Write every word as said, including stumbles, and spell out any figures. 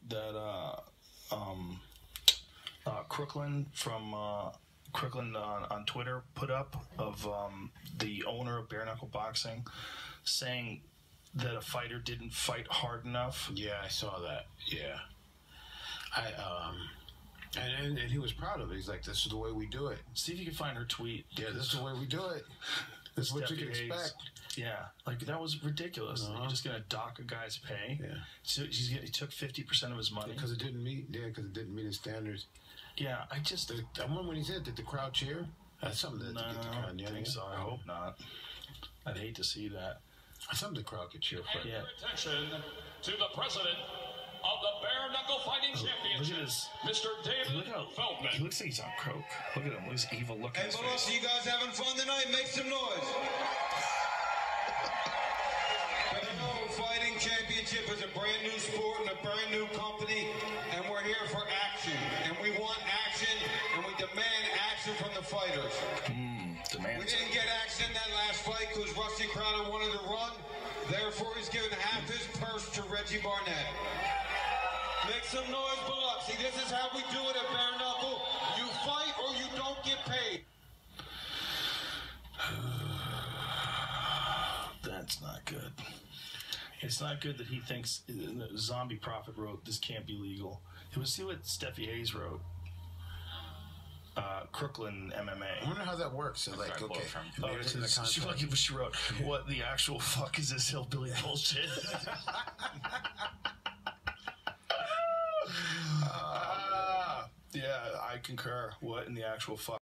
that uh, um, uh, Crooklyn from uh, Crooklyn on, on Twitter put up of um, the owner of Bare Knuckle Boxing saying that a fighter didn't fight hard enough? Yeah, I saw that. Yeah. I um, and, and and he was proud of it. He's like, "This is the way we do it." See if you can find her tweet. Yeah, this is the way we do it. This is what you can expect. Yeah, like that was ridiculous. Uh-huh. You're just gonna dock a guy's pay. Yeah. So he's he took fifty percent of his money because it didn't meet. Yeah, because it didn't meet his standards. Yeah, I just. The, I remember when he said, "Did the crowd cheer?" That's something that No, to get the crowd. I don't think so. I hope not. I'd hate to see that. Something the crowd could cheer for. And Yeah. your attention to the president of the Bare Knuckle Fighting Oh, Championship, look at his, Mister David look how, Feldman. he looks like he's on coke. Look at him. Look at his evil look in Hey, his Veloci, face. you guys having fun tonight? Make some noise. Bare Knuckle Fighting Championship is a brand new sport and a brand new company, and we're here for action. And we want action, and we demand action from the fighters. Mm, We didn't get action in that last fight because Rusty Crowder wanted to run. Therefore, he's given half his purse to Reggie Barnett. Make some noise, Biloxi. This is how we do it at Bare Knuckle. You fight or you don't get paid. That's not good. It's not good that he thinks uh, Zombie Prophet wrote this can't be legal. It was see what Steffi Hayes wrote. Uh, Crooklyn M M A. I wonder how that works. So like, okay, Oh, maybe it's in the she, contract. she wrote, what the actual fuck is this hillbilly bullshit? uh, yeah, I concur. What in the actual fuck?